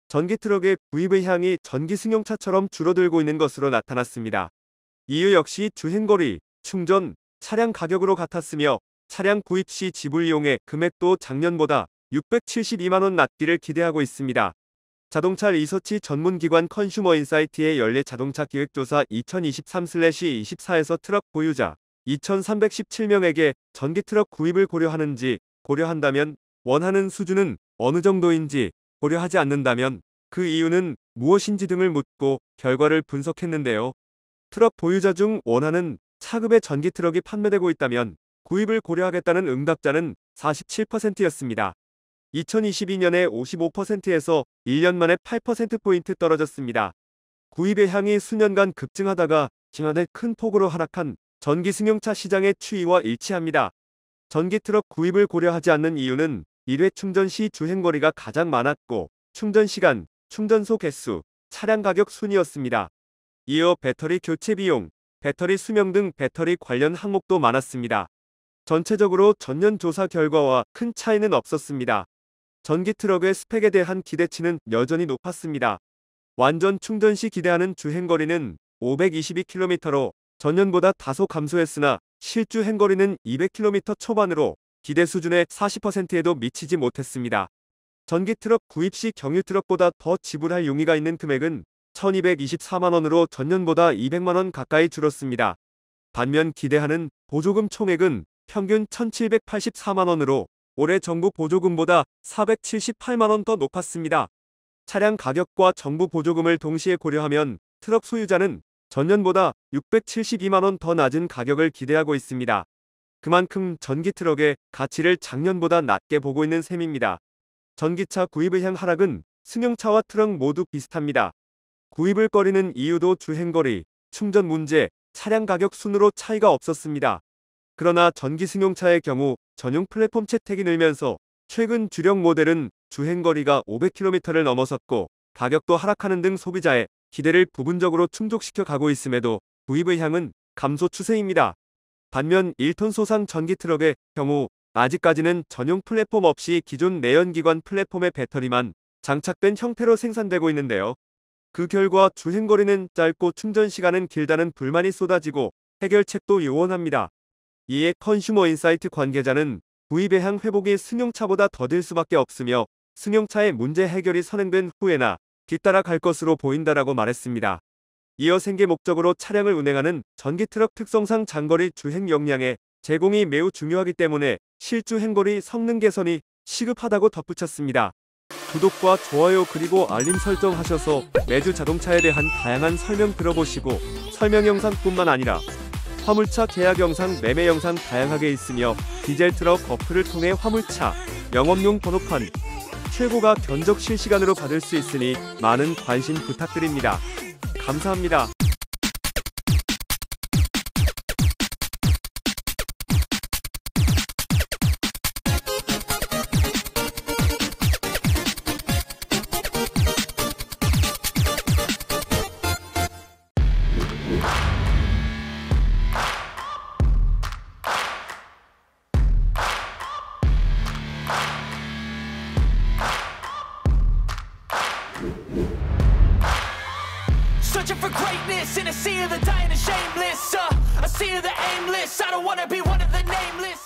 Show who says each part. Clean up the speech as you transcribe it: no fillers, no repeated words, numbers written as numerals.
Speaker 1: 전기 트럭의 구입의 향이 전기 승용차처럼 줄어들고 있는 것으로 나타났습니다. 이유 역시 주행거리, 충전, 차량 가격으로 같았으며 차량 구입 시 지불 이용의 금액도 작년보다 672만 원 낮기를 기대하고 있습니다. 자동차 리서치 전문기관 컨슈머인사이트의 연례 자동차 기획조사 2023/24에서 트럭 보유자 2,317명에게 전기 트럭 구입을 고려하는지, 고려한다면 원하는 수준은 어느 정도인지, 고려하지 않는다면 그 이유는 무엇인지 등을 묻고 결과를 분석했는데요. 트럭 보유자 중 원하는 차급의 전기 트럭이 판매되고 있다면 구입을 고려하겠다는 응답자는 47%였습니다. 2022년에 55%에서 1년 만에 8%포인트 떨어졌습니다. 구입의 향이 수년간 급증하다가 지난해 큰 폭으로 하락한 전기 승용차 시장의 추이와 일치합니다. 전기 트럭 구입을 고려하지 않는 이유는 1회 충전 시 주행거리가 가장 많았고 충전 시간, 충전소 개수, 차량 가격 순이었습니다. 이어 배터리 교체 비용, 배터리 수명 등 배터리 관련 항목도 많았습니다. 전체적으로 전년 조사 결과와 큰 차이는 없었습니다. 전기 트럭의 스펙에 대한 기대치는 여전히 높았습니다. 완전 충전 시 기대하는 주행거리는 522km로 전년보다 다소 감소했으나 실주행거리는 200km 초반으로 기대 수준의 40%에도 미치지 못했습니다. 전기 트럭 구입 시 경유 트럭보다 더 지불할 용의가 있는 금액은 1,224만 원으로 전년보다 200만 원 가까이 줄었습니다. 반면 기대하는 보조금 총액은 평균 1,784만 원으로 올해 정부 보조금보다 478만 원 더 높았습니다. 차량 가격과 정부 보조금을 동시에 고려하면 트럭 소유자는 전년보다 672만 원 더 낮은 가격을 기대하고 있습니다. 그만큼 전기 트럭의 가치를 작년보다 낮게 보고 있는 셈입니다. 전기차 구입의 향 하락은 승용차와 트럭 모두 비슷합니다. 구입을 꺼리는 이유도 주행거리, 충전 문제, 차량 가격 순으로 차이가 없었습니다. 그러나 전기 승용차의 경우 전용 플랫폼 채택이 늘면서 최근 주력 모델은 주행거리가 500km를 넘어섰고 가격도 하락하는 등 소비자의 기대를 부분적으로 충족시켜 가고 있음에도 구입의 향은 감소 추세입니다. 반면 1톤 소상 전기 트럭의 경우 아직까지는 전용 플랫폼 없이 기존 내연기관 플랫폼의 배터리만 장착된 형태로 생산되고 있는데요. 그 결과 주행거리는 짧고 충전 시간은 길다는 불만이 쏟아지고 해결책도 요원합니다. 이에 컨슈머인사이트 관계자는 구입의 향 회복이 승용차보다 더딜 수밖에 없으며 승용차의 문제 해결이 선행된 후에나 뒤따라 갈 것으로 보인다라고 말했습니다. 이어 생계 목적으로 차량을 운행하는 전기 트럭 특성상 장거리 주행 역량의 제공이 매우 중요하기 때문에 실주행거리 성능 개선이 시급하다고 덧붙였습니다. 구독과 좋아요 그리고 알림 설정하셔서 매주 자동차에 대한 다양한 설명 들어보시고 설명 영상뿐만 아니라 화물차 계약 영상, 매매 영상 다양하게 있으며 디젤 트럭 어플을 통해 화물차, 영업용 번호판, 최고가 견적 실시간으로 받을 수 있으니 많은 관심 부탁드립니다. 감사합니다.
Speaker 2: Searching for greatness in a sea of the dying and shameless. A sea of the aimless. I don't wanna be one of the nameless.